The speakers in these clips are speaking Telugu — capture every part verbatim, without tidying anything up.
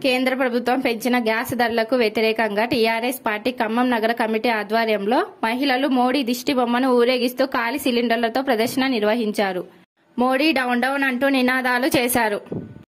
కేంద్ర ప్రభుత్వం పెంచిన గ్యాస్ ధరలకు వ్యతిరేకంగా టీఆర్ఎస్ పార్టీ ఖమ్మం నగర కమిటీ ఆధ్వర్యంలో మహిళలు మోడీ దిష్టి బొమ్మను ఊరేగిస్తూ ఖాళీ సిలిండర్లతో ప్రదర్శన నిర్వహించారు. మోడీ డౌన్ డౌన్ అంటూ నినాదాలు చేశారు.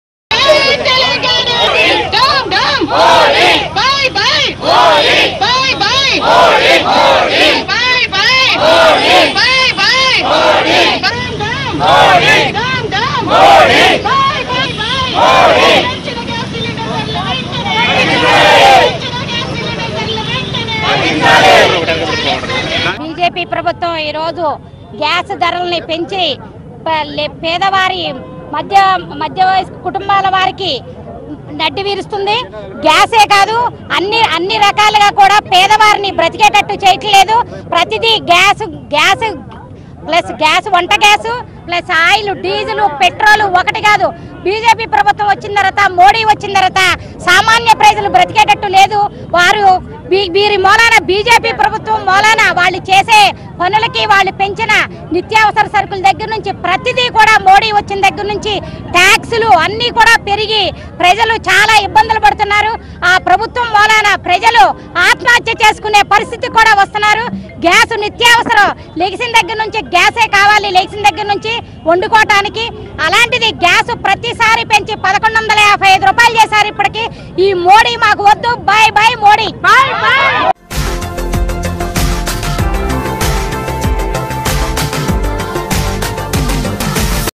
బీజేపీ ప్రభుత్వం ఈ రోజు గ్యాస్ ధరల్ని పెంచి పేదవారి మధ్య మధ్య వయస్క కుటుంబాల వారికి నడ్డి వీరుస్తుంది. గ్యాసే కాదు అన్ని అన్ని రకాలుగా కూడా పేదవారిని బ్రతికేటట్టు చేయట్లేదు. ప్రతిదీ గ్యాస్ గ్యాస్ ప్లస్ గ్యాస్ వంట gas plus oil diesel petrol ఒకటి కాదు. బీజేపీ ప్రభుత్వం వచ్చిన తర్వాత మోడీ వచ్చిన తర్వాత సామాన్య ప్రజలు బ్రతికేటట్టు లేదు. వారు వీరి మూలాన బీజేపీ ప్రభుత్వం మూలాన వాళ్ళు చేసే పనులకి వాళ్ళు పెంచిన నిత్యావసర సరుకుల దగ్గర నుంచి ప్రతిదీ కూడా మోడీ వచ్చిన దగ్గర నుంచి ట్యాక్సులు అన్నీ కూడా పెరిగి ప్రజలు చాలా ఇబ్బందులు పడుతున్నారు. ఆ ప్రభుత్వం మూలాన ప్రజలు ఆత్మహత్య చేసుకునే పరిస్థితి కూడా వస్తున్నారు. గ్యాస్ నిత్యావసరం లెగిసిన దగ్గర నుంచి గ్యాసే కావాలి, లెగిసిన దగ్గర నుంచి వండుకోవటానికి. అలాంటిది గ్యాస్ ప్రతిసారి పెంచి పదకొండు వందల యాభై ఐదు రూపాయలు చేశారు. ఇప్పటికి ఈ మోడీ మాకు వద్దు. Bye bye Modi. Bye bye.